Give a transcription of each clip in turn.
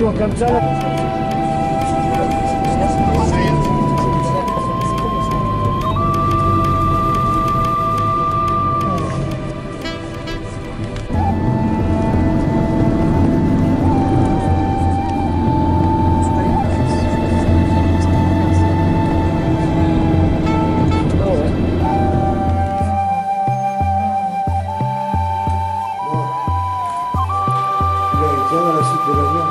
doigts comme ça là. Dans la suite de l'avion.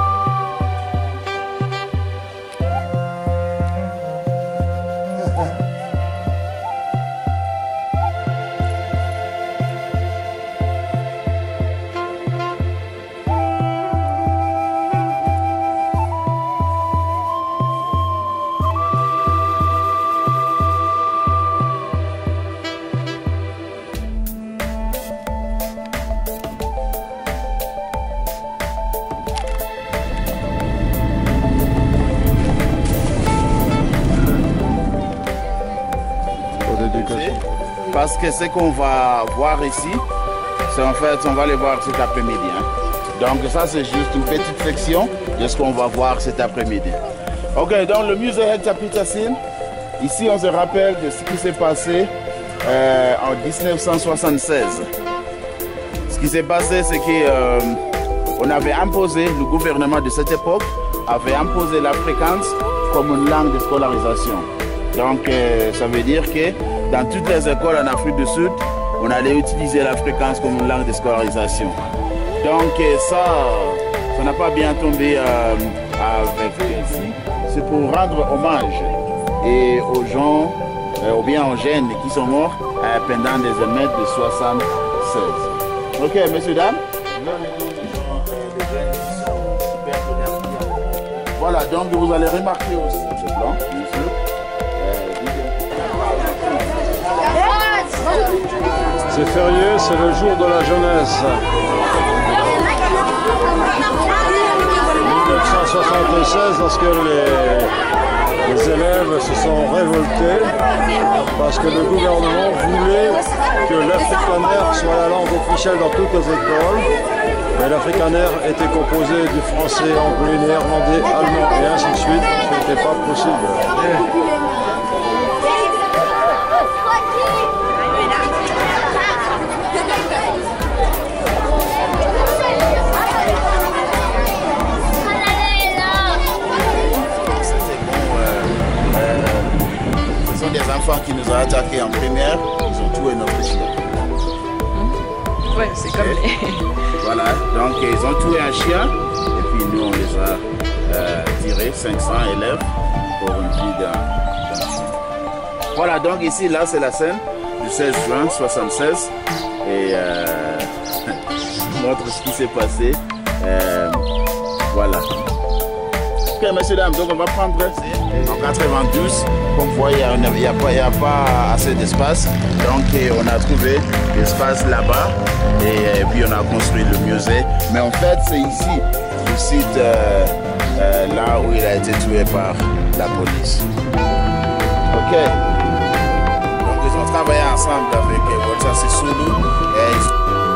Parce que ce qu'on va voir ici, c'est en fait, on va les voir cet après-midi. Hein. Donc ça, c'est juste une petite section de ce qu'on va voir cet après-midi. Ok, donc le musée Hector Peterson, ici on se rappelle de ce qui s'est passé en 1976. Ce qui s'est passé, c'est qu'on avait imposé, le gouvernement de cette époque avait imposé l'afrikaans comme une langue de scolarisation. Donc ça veut dire que dans toutes les écoles en Afrique du Sud, on allait utiliser l'afrikaans comme une langue de scolarisation. Donc ça n'a pas bien tombé avec ici. C'est pour rendre hommage et aux gens, ou bien aux jeunes qui sont morts pendant les émeutes de 76. Ok, messieurs, dames. Voilà, donc vous allez remarquer aussi ce plan, bien sûr. C'est férié, c'est le jour de la jeunesse. 1976, lorsque les élèves se sont révoltés parce que le gouvernement voulait que l'afrikaner soit la langue officielle dans toutes les écoles. Mais l'afrikaner était composé du français, anglais, néerlandais, allemand et ainsi de suite. Ce n'était pas possible. Des enfants qui nous ont attaqués en primaire, ils ont tué notre chien. Ouais, c'est comme les... Voilà, donc ils ont tué un chien et puis nous on les a tirés, 500 élèves pour une vie d'un chien. Voilà, donc ici, là c'est la scène du 16 juin 76 et je montre ce qui s'est passé. Voilà. Ok, messieurs, dames, donc on va prendre en 92. Comme vous voyez, il n'y a pas assez d'espace. Donc on a trouvé l'espace là-bas et puis on a construit le musée. Mais en fait, c'est ici, le site là où il a été tué par la police. Ok. Donc ils ont travaillé ensemble avec Walter Sisulu et